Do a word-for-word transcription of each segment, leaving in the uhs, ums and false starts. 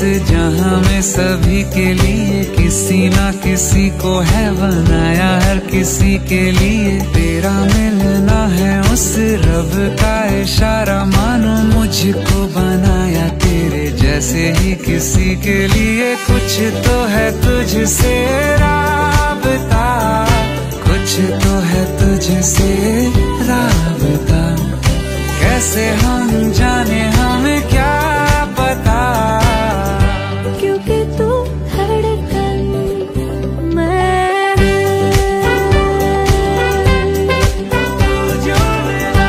जहां में सभी के लिए किसी ना किसी को है बनाया, हर किसी के लिए तेरा मिलना है उस रब का इशारा, मानो मुझको बनाया तेरे जैसे ही किसी के लिए। कुछ तो है तुझसे राबता, कुछ तो है तुझसे राबता, कैसे हम जाने हमें क्या पता, क्योंकि तू धड़कन मैं जो मेरा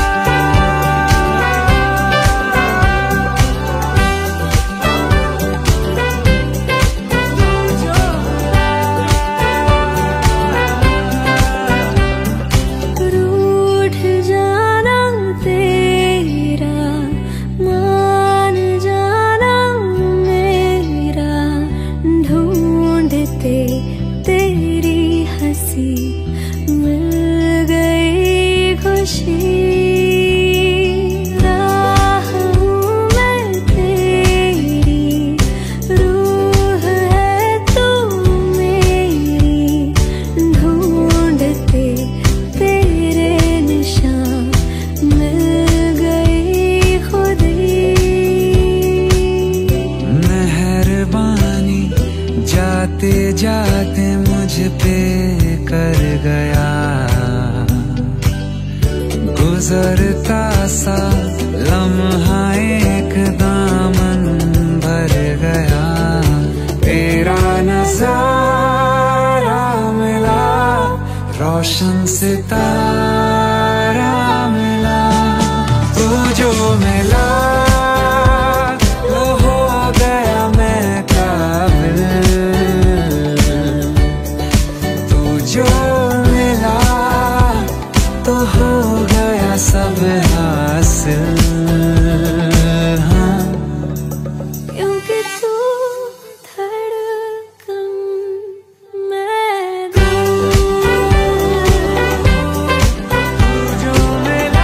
रूठ जाना तेरा, मान जाना मेरा, ढूंढते तेरी हंसी मिल गई खुशी, राह हूँ मैं तेरी, रूह है तू मेरी, ढूंढते तेरे निशान मिल गई खुदी। मेहरबानी जाते जाते मुझ पे कर गया, गुजरता सा लम्हा एक दामन भर गया, तेरा नजारा मिला, रोशन सितारा मिला, तू जो मिला वो हो गया मैं काबिल, तू जो मिला तो हो गया सब हासिल। हाँ, क्योंकि तू धड़कन मैं दिल, जो मिला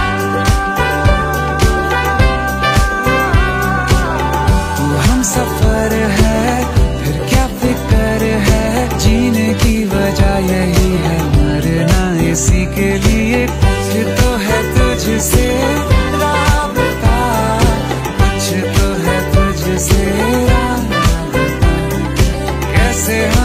तू हम सफर है, फिर क्या फिक्र है, जीने की वजह यही है, मरना इसी के लिए, कुछ तो है तुझसे राबता, कुछ तो है तुझसे राबता, कैसे